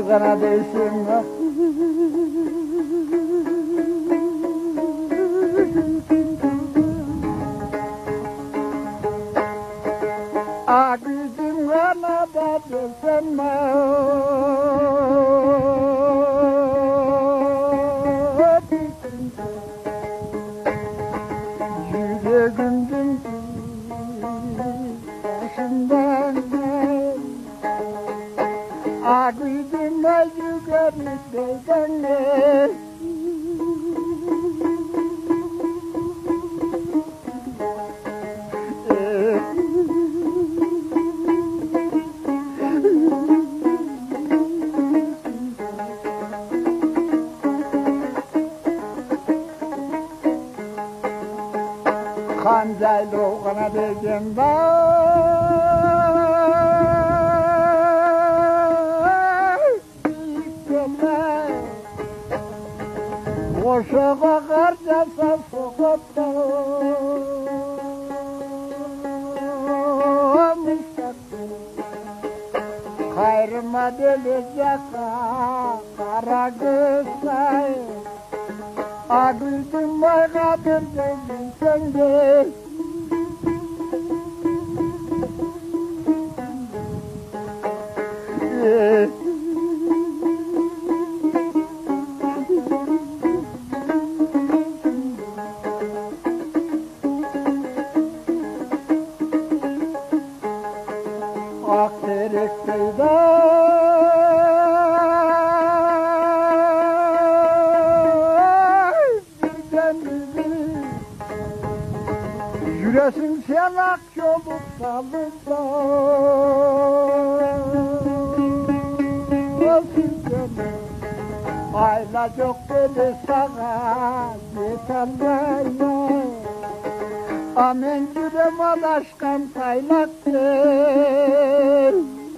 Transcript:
kana değsin. Ağzım kana da değsin. Yüreğimden başımdan ağzım yukarı değsen. Kancaylı kana değsin Koşağa karcasa sokakta Kayrıma delecek kara gözler Ağzım ayağıdır dedin sen de Akterek peyda Yüresin sen ak yolu salında Ayla çok dedi sana yeterler Amen yüreğime taşkan saylaktır